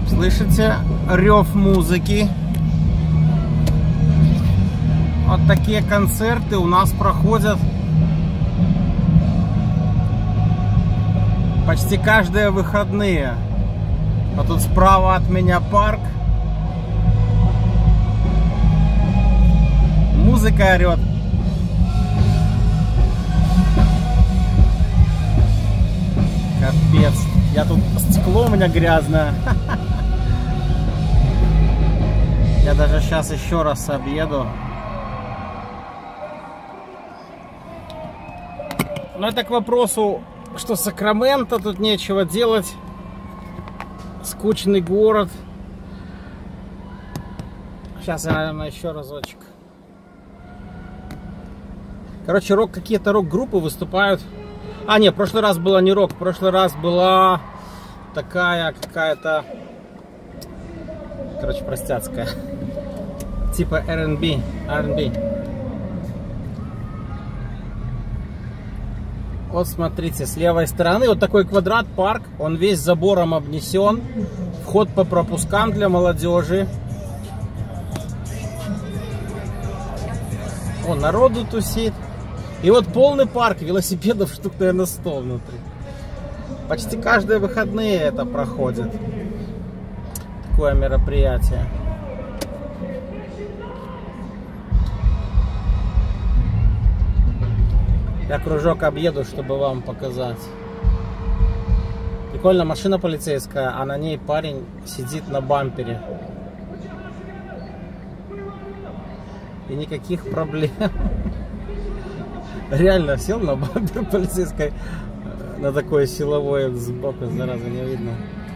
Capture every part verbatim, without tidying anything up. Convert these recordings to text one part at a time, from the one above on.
Слышите рев музыки? Вот такие концерты у нас проходят почти каждые выходные. А тут справа от меня парк. Музыка орет. Капец. Я тут, стекло у меня грязное. Я даже сейчас еще раз объеду. Но это к вопросу, что Сакраменто, тут нечего делать. Скучный город. Сейчас я, наверное, еще разочек. Короче, рок, какие-то рок-группы выступают. А, нет, в прошлый раз была не рок. В прошлый раз была такая какая-то... Короче, простяцкая. Типа эр энд би. ар энд би. Вот смотрите, с левой стороны вот такой квадрат, парк. Он весь забором обнесен. Вход по пропускам для молодежи. О, народу тусит. И вот полный парк велосипедов, штук, наверное, сто внутри. Почти каждые выходные это проходит. Такое мероприятие. Я кружок объеду, чтобы вам показать. Прикольно, машина полицейская, а на ней парень сидит на бампере. И никаких проблем. Реально сел на бампер полицейской, на такое силовое сбоку, зараза, не видно.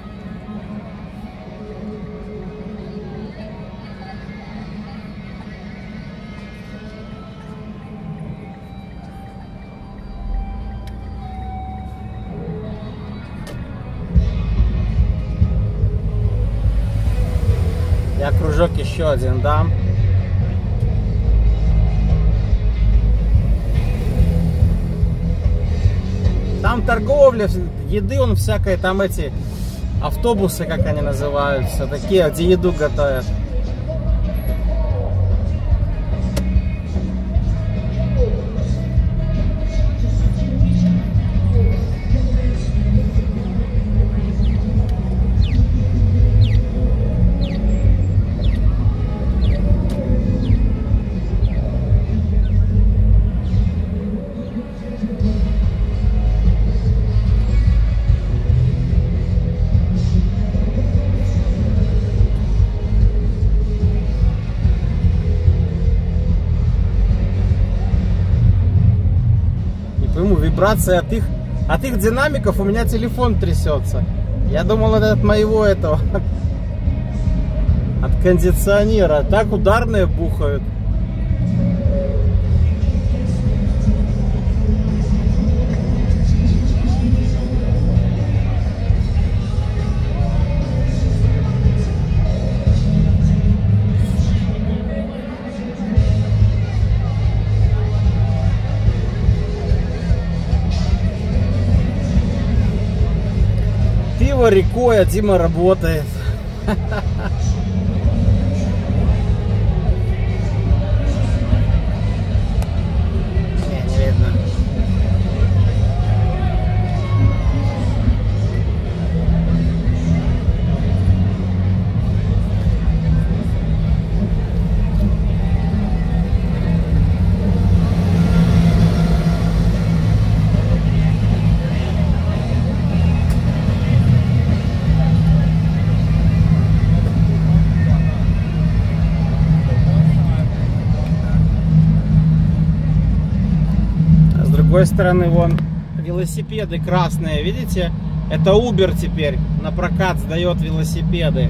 Я кружок еще один дам. Там торговля, еды он всякой, там эти автобусы, как они называются, такие, где еду готовят. Вибрация от их, от их динамиков у меня телефон трясется. Я думал, это от моего этого, от кондиционера. Так ударные бухают. Рекой, а Дима работает. Не, не видно. С другой стороны, вон велосипеды красные, видите? Это Uber теперь на прокат сдает велосипеды.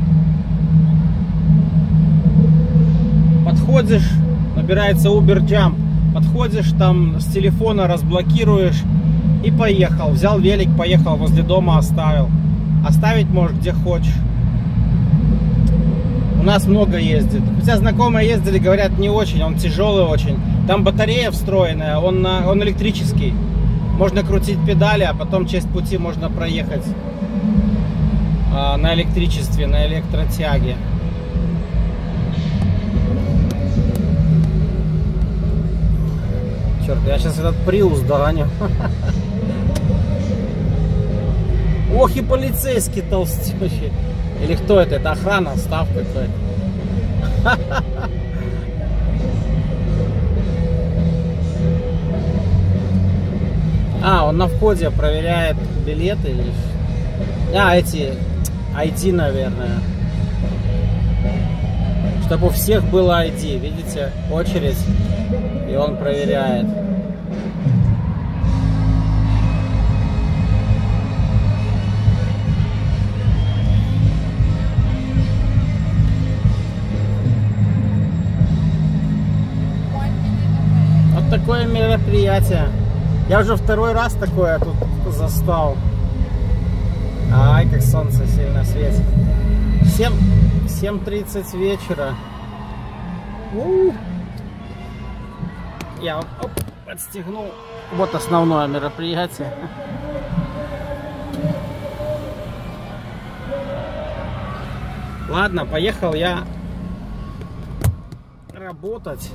Подходишь, набирается Uber Jump, подходишь, там с телефона разблокируешь и поехал. Взял велик, поехал, возле дома оставил. Оставить можешь где хочешь. У нас много ездит. Хотя знакомые ездили, говорят, не очень, он тяжелый очень. Там батарея встроенная, он, на, он электрический. Можно крутить педали, а потом часть пути можно проехать. а, на электричестве, на электротяге. Черт, я сейчас этот Prius догоню. Ох и полицейский толстющий. Или кто это? Это охрана, став какой-то. А, он на входе проверяет билеты или... А, эти ай ди, наверное. Чтобы у всех было ай ди. Видите, очередь. И он проверяет. Вот такое мероприятие. Я уже второй раз такое тут застал. Ай, как солнце сильно светит. семь тридцать вечера. У-у-у. Я оп, подстегнул. Вот основное мероприятие. Ладно, поехал я работать.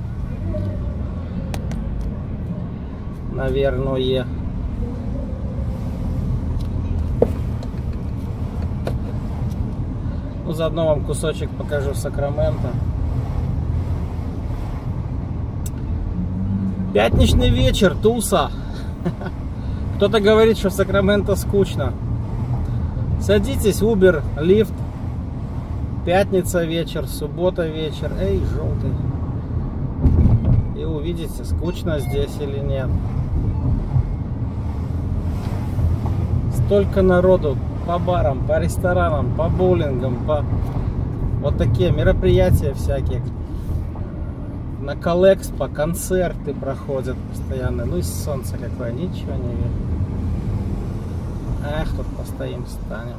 Наверное. Ну, заодно вам кусочек покажу Сакраменто. Пятничный вечер, туса. Кто-то говорит, что в Сакраменто скучно. Садитесь, Uber, лифт. Пятница вечер, суббота вечер. Эй, желтый. И увидите, скучно здесь или нет. Столько народу по барам, по ресторанам, по боулингам, по вот такие мероприятия всякие. На Коллекспо концерты проходят постоянно. Ну и солнце какое, ничего не видно. Эх, тут постоим, встанем.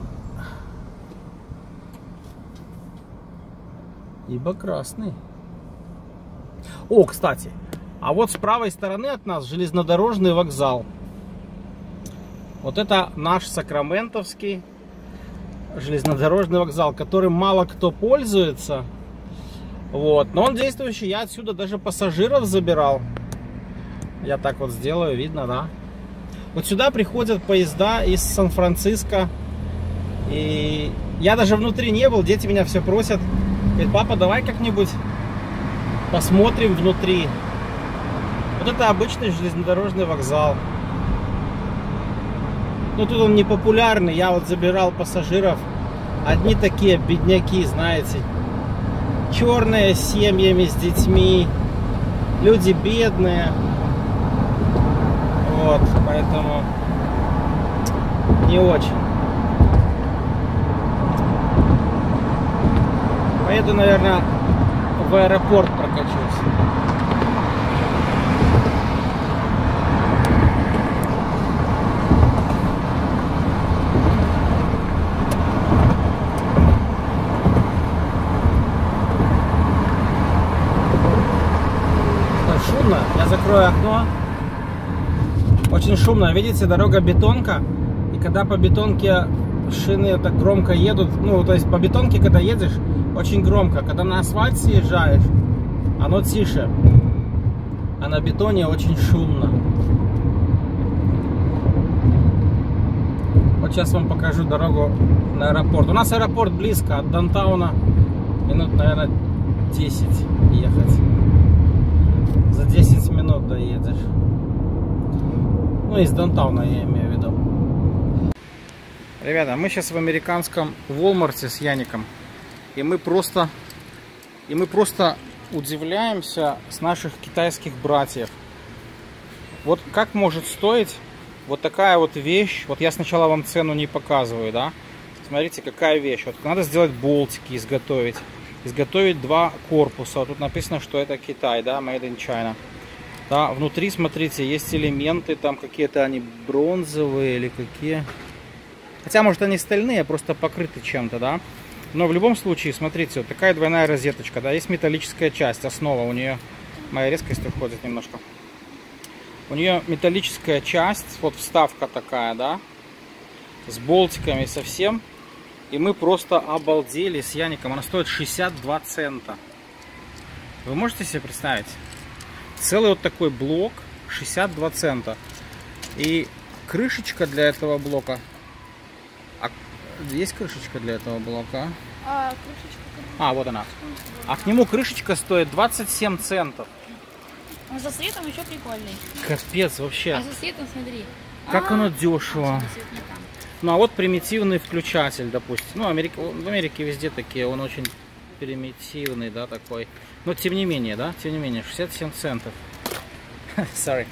Ибо красный. О, кстати, а вот с правой стороны от нас железнодорожный вокзал. Вот это наш сакраментовский железнодорожный вокзал, которым мало кто пользуется. Вот, но он действующий. Я отсюда даже пассажиров забирал. Я так вот сделаю, видно, да? Вот сюда приходят поезда из Сан-Франциско. И я даже внутри не был, дети меня все просят. Говорит, папа, давай как-нибудь посмотрим внутри. Вот это обычный железнодорожный вокзал. Ну тут он не популярный. Я вот забирал пассажиров. Одни такие бедняки, знаете. Черные, с семьями, с детьми. Люди бедные. Вот, поэтому не очень. Поеду, наверное, в аэропорт прокачусь. Шумно, я закрою окно. Очень шумно, видите, дорога бетонка. И когда по бетонке шины так громко едут, ну, то есть по бетонке, когда едешь, очень громко. Когда на асфальт съезжаешь, оно тише. А на бетоне очень шумно. Вот сейчас вам покажу дорогу на аэропорт. У нас аэропорт близко от даунтауна. Минут, наверное, десять ехать. За десять минут доедешь. Ну, из даунтауна я имею в виду. Ребята, мы сейчас в американском Walmart с Яником. И мы просто, и мы просто удивляемся с наших китайских братьев. Вот как может стоить вот такая вот вещь. Вот я сначала вам цену не показываю, да. Смотрите, какая вещь. Вот надо сделать болтики, изготовить. Изготовить два корпуса. Тут написано, что это Китай, да, made in China. Да, внутри, смотрите, есть элементы, там какие-то они бронзовые или какие. Хотя, может, они стальные, просто покрыты чем-то, да. Но в любом случае, смотрите, вот такая двойная розеточка, да, есть металлическая часть, основа у нее. Моя резкость уходит немножко. У нее металлическая часть, вот вставка такая, да, с болтиками совсем. И мы просто обалдели с Яником. Она стоит шестьдесят два цента. Вы можете себе представить? Целый вот такой блок, шестьдесят два цента. И крышечка для этого блока. А, есть крышечка для этого блока? А, крышечка. А, вот она. А к нему крышечка стоит двадцать семь центов. А за светом еще прикольный. Капец вообще. А за светом смотри. Как а, оно дешево. а, свет не там. Ну а вот примитивный включатель, допустим. Ну, Америка, в Америке везде такие, он очень примитивный, да, такой. Но тем не менее, да, тем не менее, шестьдесят семь центов. Sorry.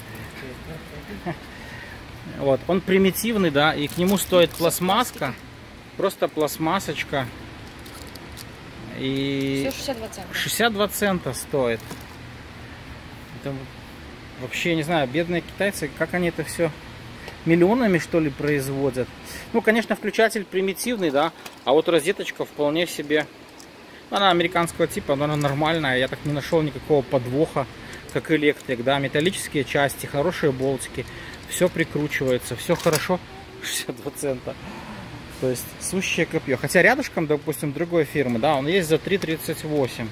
Вот, он примитивный, да, и к нему стоит пластмасска. Просто пластмассочка. И Все шестьдесят два цента. шестьдесят два цента стоит. Это вообще, не знаю, бедные китайцы, как они это все миллионами, что ли, производят. Ну, конечно, включатель примитивный, да, а вот розеточка вполне себе, она американского типа, но она нормальная, я так не нашел никакого подвоха, как электрик, да, металлические части, хорошие болтики, все прикручивается, все хорошо, шестьдесят два цента. То есть сущее копье. Хотя рядышком, допустим, другой фирмы, да, он есть за три тридцать восемь.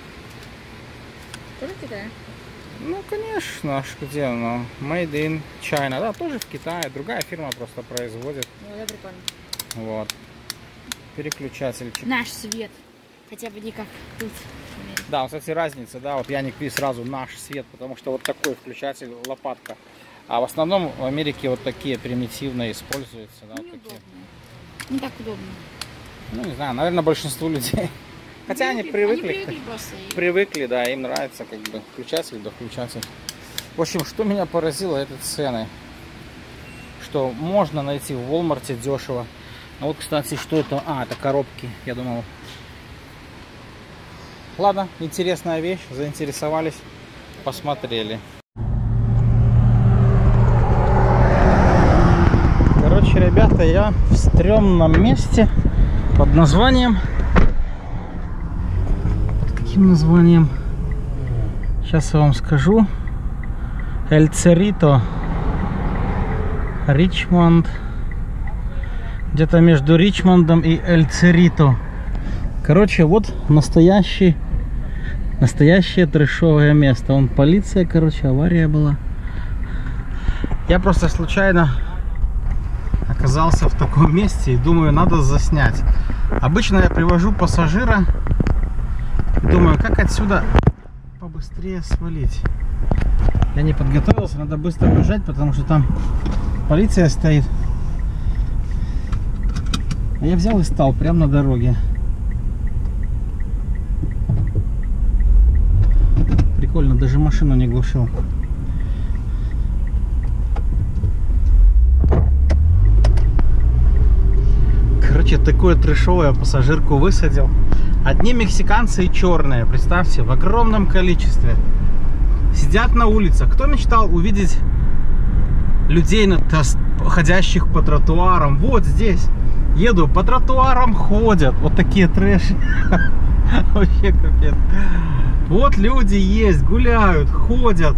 Тоже Китай? Ну, конечно, аж где оно? Made in China, да, тоже в Китае. Другая фирма просто производит. Ну, да, прикольно. Вот. Переключательчик. Наш свет. Хотя бы не как тут. Да, кстати, разница, да, вот я не пью сразу наш свет, потому что вот такой включатель, лопатка. А в основном в Америке вот такие примитивные используются, да, вот такие. Не так удобно. Ну, не знаю, наверное, большинству людей. Хотя они привыкли, они привыкли, просто. привыкли, да, им нравится как бы включатель да включатель. В общем, что меня поразило, это цены. Что можно найти в Walmart дешево. Ну вот, кстати, что это? А, это коробки, я думал. Ладно, интересная вещь, заинтересовались, посмотрели. Короче, ребята, я в стрёмном месте под названием... Каким названием? Сейчас я вам скажу. Эль Церрито, Ричмонд. Где-то между Ричмондом и Эль Церрито. Короче, вот настоящий, настоящее трэшовое место. Вон полиция, короче, авария была. Я просто случайно оказался в таком месте и думаю, надо заснять. Обычно я привожу пассажира. Думаю, как отсюда побыстрее свалить. Я не подготовился, надо быстро бежать, потому что там полиция стоит. А я взял и стал прямо на дороге. Прикольно, даже машину не глушил. Короче, такое трэшовое, пассажирку высадил. Одни мексиканцы и черные, представьте, в огромном количестве. Сидят на улицах. Кто мечтал увидеть людей, ходящих по тротуарам? Вот здесь. Еду, по тротуарам ходят. Вот такие трэши. Вообще капец. Вот люди есть, гуляют, ходят.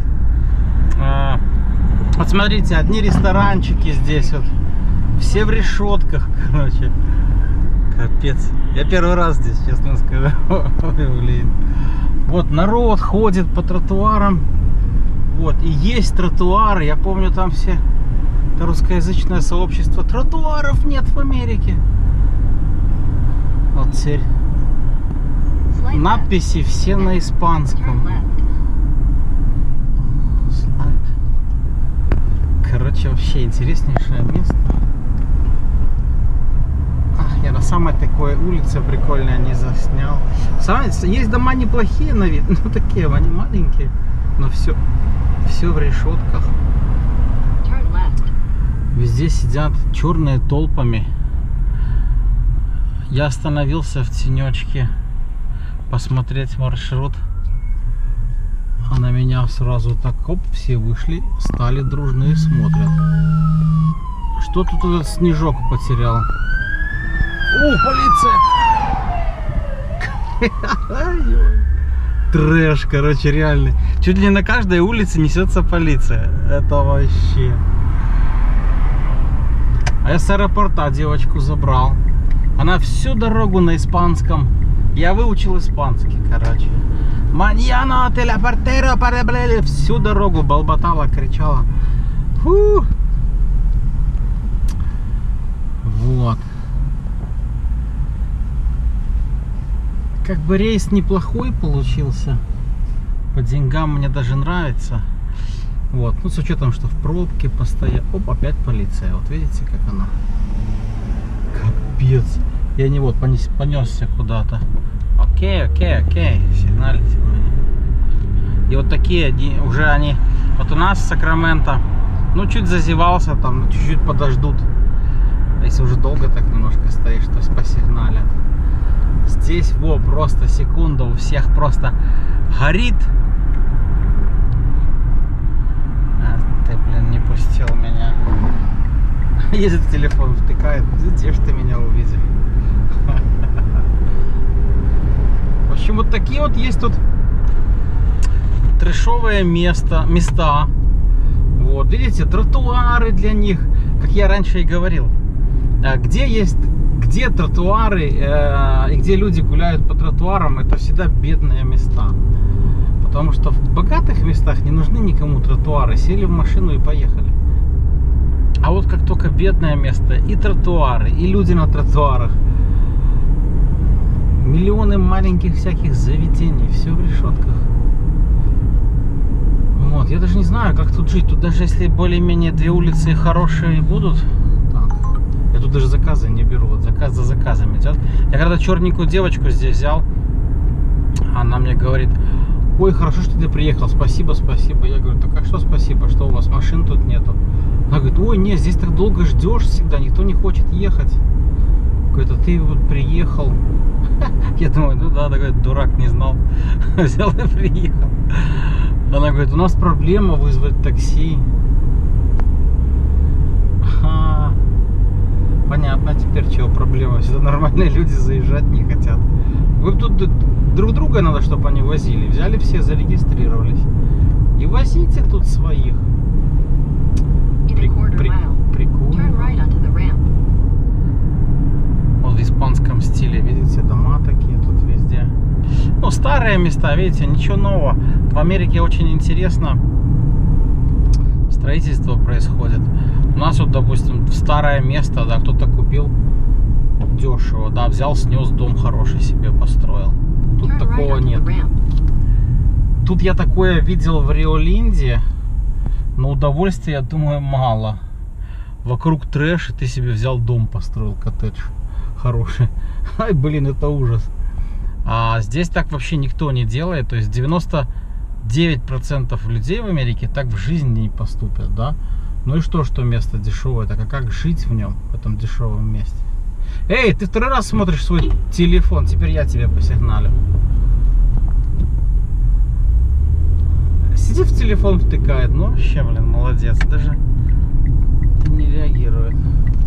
Вот смотрите, одни ресторанчики здесь вот. Все в решетках, короче. Капец. Я первый раз здесь, честно скажу. Ой, блин. Вот народ ходит по тротуарам. Вот. И есть тротуары. Я помню, там все это русскоязычное сообщество. Тротуаров нет в Америке. Вот теперь надписи все на испанском. Короче, вообще интереснейшее место. Я на самой такой улице прикольной не заснял. Есть дома неплохие на вид, ну такие, они маленькие, но все, все в решетках. Везде сидят черные толпами. Я остановился в тенечке посмотреть маршрут, а на меня сразу так, оп, все вышли, стали дружно и смотрят. Что тут этот снежок потерял? О, полиция! Трэш, короче, реальный. Чуть ли не на каждой улице несется полиция. Это вообще. А я с аэропорта девочку забрал. Она всю дорогу на испанском. Я выучил испанский, короче. Маньяно телепортеро пареблели. Всю дорогу болботала, кричала. Фу. Вот. Как бы рейс неплохой получился. По деньгам мне даже нравится. Вот. Ну, с учетом, что в пробке постоянно. Оп, опять полиция. Вот видите, как она. Капец. Я не вот понес, понесся куда-то. Окей, окей, окей. Сигналите мне. И вот такие уже они. Вот у нас в Сакраменто. Ну, чуть зазевался там, ну, чуть-чуть подождут. Если уже долго так немножко стоишь, то есть посигналят. Здесь, во, просто секунда, у всех просто горит. А, ты, блин, не пустил меня. Ездит в телефон, втыкает. Где ж ты меня увидел? В общем, вот такие вот есть тут трэшовые места, места. Вот, видите, тротуары для них, как я раньше и говорил. Где есть, где тротуары э, и где люди гуляют по тротуарам, это всегда бедные места. Потому что в богатых местах не нужны никому тротуары. Сели в машину и поехали. А вот как только бедное место, и тротуары, и люди на тротуарах. Миллионы маленьких всяких заведений, все в решетках. Вот, я даже не знаю, как тут жить. Тут даже если более-менее две улицы хорошие будут. Так, я тут даже заказы не беру. Вот заказ за заказами идет. Я когда черненькую девочку здесь взял, она мне говорит: ой, хорошо, что ты приехал, спасибо, спасибо. Я говорю: так а что спасибо, что у вас машин тут нету? Она говорит: ой, нет, здесь так долго ждешь всегда, никто не хочет ехать. Говорит: а ты вот приехал. Я думаю, ну да, такой дурак, не знал. Взял и приехал. Она говорит: у нас проблема вызвать такси. Ага. Понятно теперь, чего проблема. Сюда нормальные люди заезжать не хотят. Вы тут друг друга надо, чтобы они возили. Взяли все, зарегистрировались. И возите тут своих. При, при, прикольно. Вот в испанском стиле, видите, дома такие тут везде. Ну, старые места, видите, ничего нового. В Америке очень интересно строительство происходит. У нас вот, допустим, старое место, да, кто-то купил дешево, да, взял, снес, дом хороший себе построил. Тут такого нет. Тут я такое видел в Рио-Линде, но удовольствия, я думаю, мало. Вокруг трэш, и ты себе взял дом, построил, коттедж хороший. Ай, блин, это ужас. А здесь так вообще никто не делает. То есть девяносто девять процентов людей в Америке так в жизни не поступят, да? Ну и что, что место дешевое? Так а как жить в нем, в этом дешевом месте? Эй, ты второй раз смотришь свой телефон, теперь я тебе посигналю. Сидит в телефон, втыкает. Ну вообще, блин, молодец. Даже не реагирует.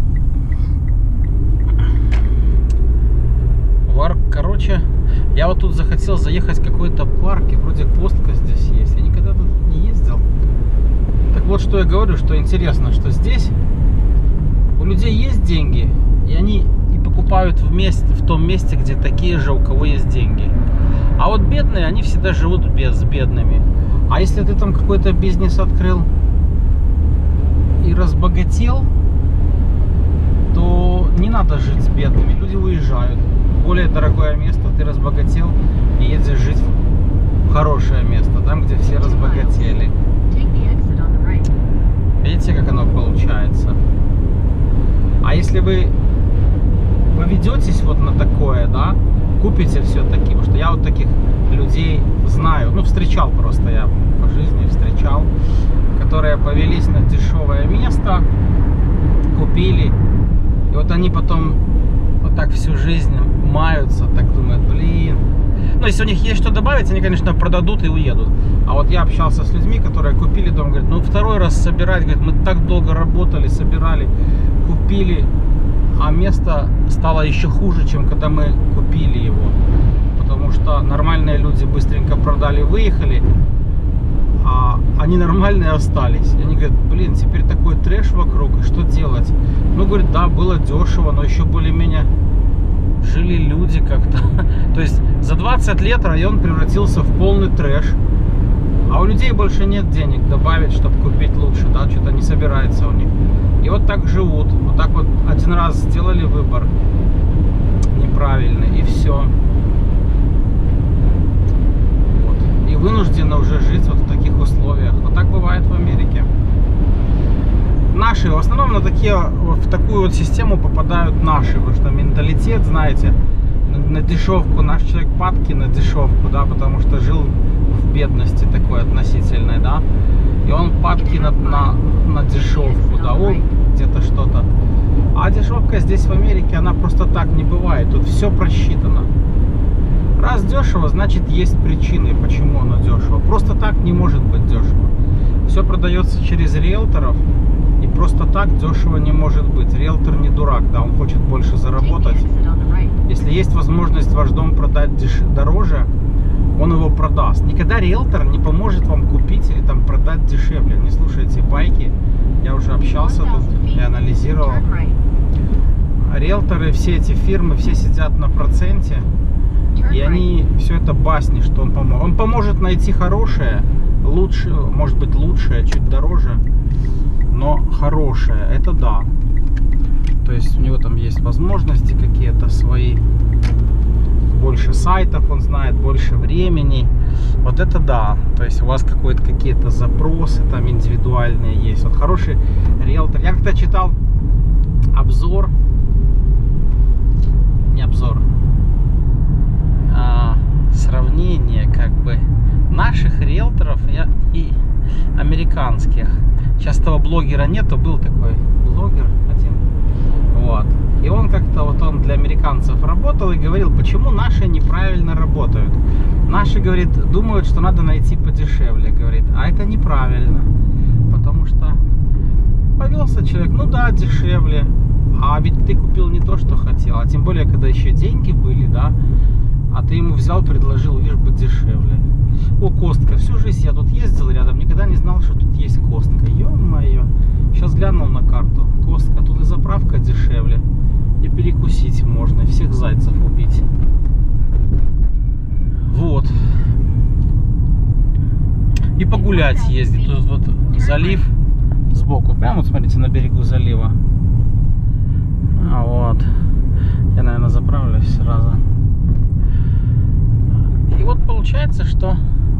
Короче, я вот тут захотел заехать в какой-то парк, и вроде Костка здесь есть. Я никогда тут не ездил. Так вот, что я говорю, что интересно, что здесь у людей есть деньги, и они и покупают в, месте, в том месте, где такие же, у кого есть деньги. А вот бедные, они всегда живут без бедными. А если ты там какой-то бизнес открыл и разбогател, то не надо жить с бедными. Люди уезжают. Более дорогое место, ты разбогател и едешь жить в хорошее место, там, где все разбогатели. Видите, как оно получается? А если вы поведетесь вот на такое, да, купите все-таки, потому что я вот таких людей знаю, ну, встречал просто, я по жизни встречал, которые повелись на дешевое место, купили, и вот они потом вот так всю жизнь маются, так думают: блин. Ну, если у них есть что добавить, они, конечно, продадут и уедут. А вот я общался с людьми, которые купили дом, говорят: ну, второй раз собирать, говорит, мы так долго работали, собирали, купили, а место стало еще хуже, чем когда мы купили его. Потому что нормальные люди быстренько продали, выехали, а они нормальные остались. И они говорят: блин, теперь такой трэш вокруг, и что делать? Ну, говорит, да, было дешево, но еще более-менее люди как-то... То есть за двадцать лет район превратился в полный трэш. А у людей больше нет денег добавить, чтобы купить лучше, да, что-то не собирается у них. И вот так живут. Вот так вот один раз сделали выбор неправильный, и все. Вот. И вынуждены уже жить вот в таких условиях. Вот так бывает в Америке. Наши, в основном на такие, в такую вот систему попадают наши, потому что менталитет, знаете, на, на дешевку, наш человек падки на дешевку, да, потому что жил в бедности такой относительной, да, и он падки на, на, на дешевку, да, о, где-то что-то. А дешевка здесь в Америке, она просто так не бывает, тут все просчитано. Раз дешево, значит есть причины, почему оно дешево. Просто так не может быть дешево. Все продается через риэлторов. И просто так дешево не может быть. Риэлтор не дурак, да, он хочет больше заработать. Если есть возможность ваш дом продать деш... дороже, он его продаст. Никогда риэлтор не поможет вам купить или там продать дешевле. Не слушайте байки. Я уже общался тут и анализировал. Риэлторы, все эти фирмы, все сидят на проценте. И они, все это басни, что он поможет. Он поможет найти хорошее, лучше, может быть лучшее, чуть дороже. Но хорошее, это да. То есть у него там есть возможности какие-то свои. Больше сайтов он знает, больше времени. Вот это да. То есть у вас какой-то какие-то запросы там индивидуальные есть. Вот хороший риэлтор. Я когда читал обзор, не обзор, а сравнение как бы наших риэлторов и американских. Сейчас того блогера нету, был такой блогер один. Вот. И он как-то вот он для американцев работал и говорил, почему наши неправильно работают. Наши, говорит, думают, что надо найти подешевле, говорит, а это неправильно. Потому что повелся человек, ну да, дешевле, а ведь ты купил не то, что хотел. А тем более, когда еще деньги были, да, а ты ему взял, предложил, лишь бы дешевле. О, Костка, всю жизнь я тут ездил рядом, никогда не знал, что тут есть Костка. Ё-моё. Сейчас глянул на карту. Костка, тут и заправка дешевле. И перекусить можно, и всех зайцев убить. Вот. И погулять ездить. Тут вот залив сбоку. Прямо вот смотрите, на берегу залива. А вот. Я, наверное, заправлюсь сразу. И вот получается, что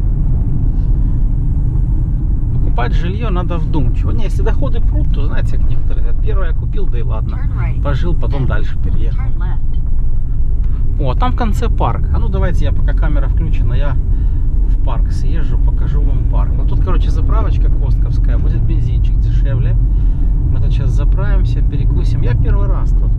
покупать жилье надо вдумчиво. Не, если доходы прут, то знаете, как некоторые говорят, первое я купил, да и ладно. Пожил, потом дальше переехал. О, там в конце парк. А ну давайте я, пока камера включена, я в парк съезжу, покажу вам парк. Ну тут, короче, заправочка костковская, будет бензинчик дешевле. Мы тут сейчас заправимся, перекусим. Я первый раз тут.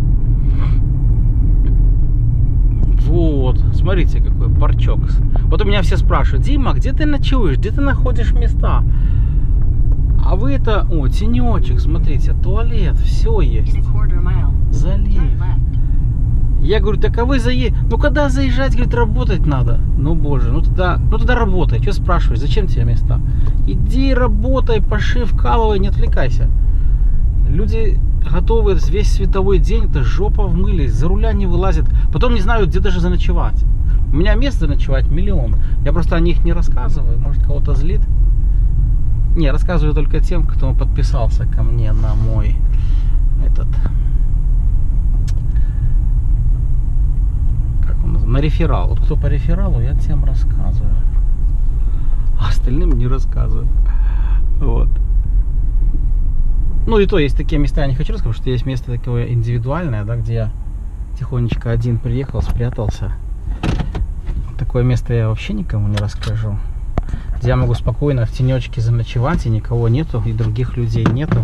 Вот, смотрите, какой парчок. Вот у меня все спрашивают, Дима, где ты ночуешь, где ты находишь места? А вы это, о, тенечек, смотрите, туалет, все есть. Залив. Я говорю, так а вы заедете, ну когда заезжать, говорит, работать надо. Ну боже, ну тогда, ну тогда работай, что спрашиваешь, зачем тебе места? Иди работай, паши, вкалывай, не отвлекайся. Люди готовы весь световой день, это жопа в мыле, за руля не вылазят. Потом не знают, где даже заночевать. У меня мест заночевать миллион. Я просто о них не рассказываю, может кого-то злит. Не, рассказываю только тем, кто подписался ко мне на мой этот, как он называется, на реферал. Вот кто по рефералу, я тем рассказываю. А остальным не рассказываю. Вот. Ну и то, есть такие места, я не хочу рассказать, потому что есть место такое индивидуальное, да, где я тихонечко один приехал, спрятался. Такое место я вообще никому не расскажу. Где я могу спокойно в тенечке заночевать, и никого нету, и других людей нету.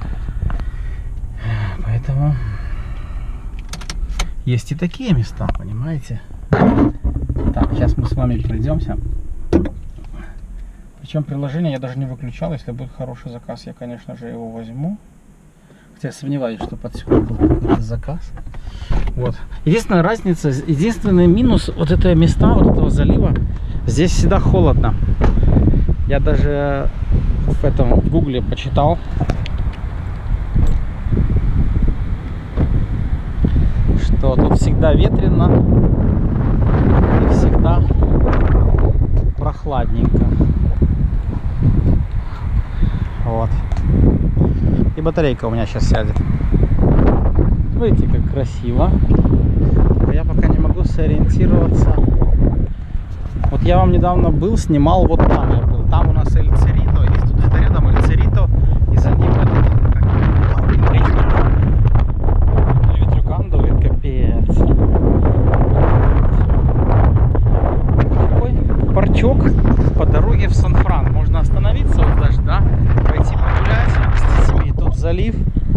Поэтому есть и такие места, понимаете? Так, сейчас мы с вами пройдемся. Причем приложение я даже не выключал. Если будет хороший заказ, я, конечно же, его возьму. Хотя я сомневаюсь, что под сюда был какой-то заказ. Вот. Единственная разница, единственный минус вот этого места, вот этого залива, здесь всегда холодно. Я даже в этом в гугле почитал, что Одинакова. Тут всегда ветрено и всегда прохладненько. Вот. И батарейка у меня сейчас сядет. Смотрите, как красиво. Я пока не могу сориентироваться. Вот я вам недавно был, снимал, вот там я был. Там у нас Эль Церито, есть тут где-то рядом Эль Церито, и за ним этот, как, ветрюкан дует, капец. Такой парчок по дороге в Сан-Фран. Можно остановиться вот даже, да, пойти погулять с детьми. Тут залив.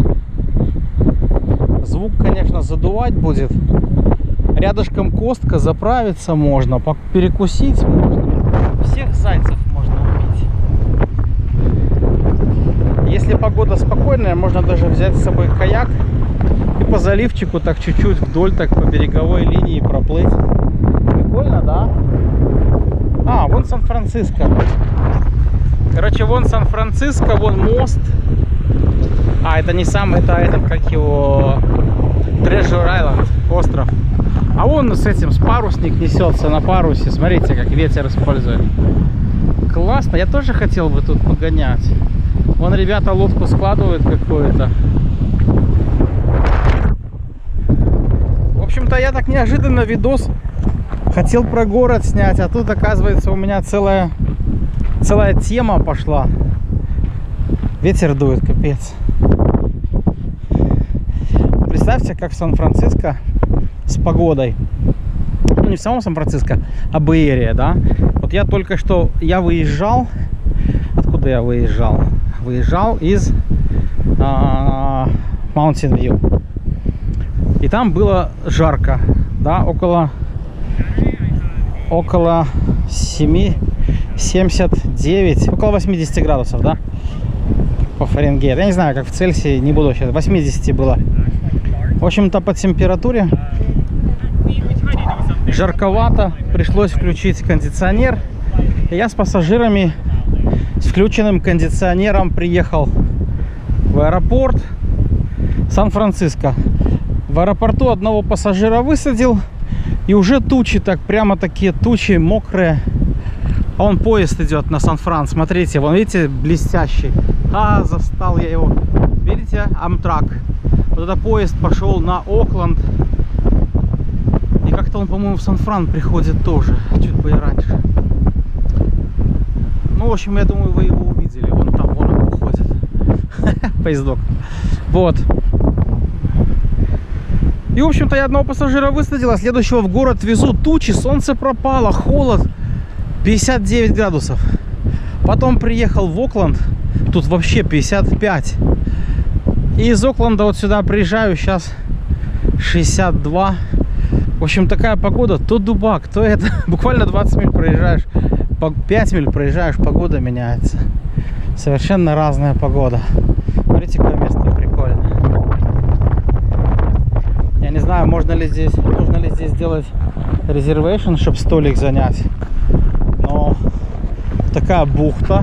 Звук, конечно, задувать будет. Рядышком костка, заправиться можно, перекусить можно. Всех зайцев можно убить. Если погода спокойная, можно даже взять с собой каяк и по заливчику так чуть-чуть вдоль, так по береговой линии проплыть. Прикольно, да? А, вон Сан-Франциско. Короче, вон Сан-Франциско, вон мост. А, это не сам, это этот, как его, Treasure Island, остров. А вон с этим, с парусник несется на парусе. Смотрите, как ветер использует. Классно, я тоже хотел бы тут погонять. Вон ребята лодку складывают какую-то. В общем-то, я так неожиданно видос хотел про город снять, а тут, оказывается, у меня целая, целая тема пошла. Ветер дует, капец. Представьте, как в Сан-Франциско с погодой. Ну, не в самом Сан-Франциско, а Бэй-Эрия, да. Вот я только что, я выезжал. Откуда я выезжал? Выезжал из а, Mountain View. И там было жарко, да, около около семьдесят девять, около восьмидесяти градусов, да, по Фаренгейту. Я не знаю, как в Цельсии, не буду сейчас, восемьдесят было. В общем-то, по температуре жарковато, пришлось включить кондиционер. И я с пассажирами с включенным кондиционером приехал в аэропорт Сан-Франциско. В аэропорту одного пассажира высадил, и уже тучи, так прямо такие тучи мокрые. А вон поезд идет на Сан-Фран. Смотрите, вон видите, блестящий. А, застал я его. Видите, Амтрак. Вот это поезд пошел на Окленд. И как-то он, по-моему, в Сан-Фран приходит тоже. Чуть бы и раньше. Ну, в общем, я думаю, вы его увидели. Вон там, вон он уходит. Поездок. Вот. И, в общем-то, я одного пассажира высадил, а следующего в город везу. Тучи, солнце пропало, холод. пятьдесят девять градусов. Потом приехал в Окленд. Тут вообще пятьдесят пять. И из Окленда вот сюда приезжаю. Сейчас шестьдесят два. В общем, такая погода. То дубак, то это. Буквально двадцать миль проезжаешь. пять миль проезжаешь, погода меняется. Совершенно разная погода. Смотрите, какое место прикольное. Я не знаю, можно ли здесь, нужно ли здесь сделать резервейшн, чтобы столик занять. Но такая бухта.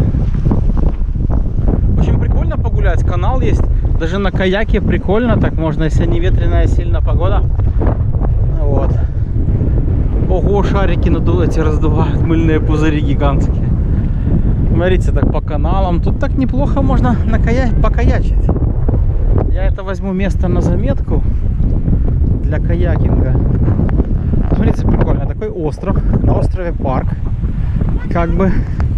Очень прикольно погулять. Канал есть. Даже на каяке прикольно. Так можно, если не ветреная сильно погода. Вот. Ого, шарики надуют, раздувают, мыльные пузыри гигантские. Смотрите, так по каналам. Тут так неплохо можно на кая... покаячить. Я это возьму место на заметку для каякинга. Смотрите, прикольно. Такой остров. На острове парк. Как бы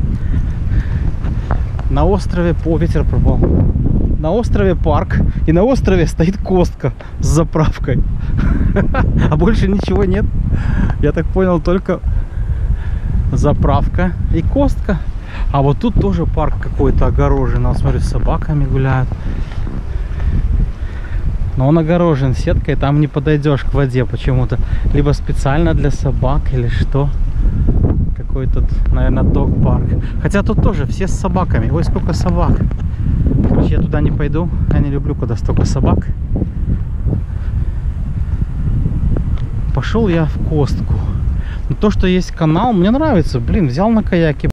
на острове по ветер пропал. На острове парк. И на острове стоит костка с заправкой. А больше ничего нет. Я так понял, только заправка и костка. А вот тут тоже парк какой-то огорожен. Вот, смотрю, с собаками гуляют. Но он огорожен сеткой, там не подойдешь к воде почему-то. Либо специально для собак, или что. Какой-то, наверное, дог-парк. Хотя тут тоже все с собаками. Ой, сколько собак. Короче, я туда не пойду. Я не люблю, когда столько собак. Пошел я в костку. Но то, что есть канал, мне нравится. Блин, взял на каяке.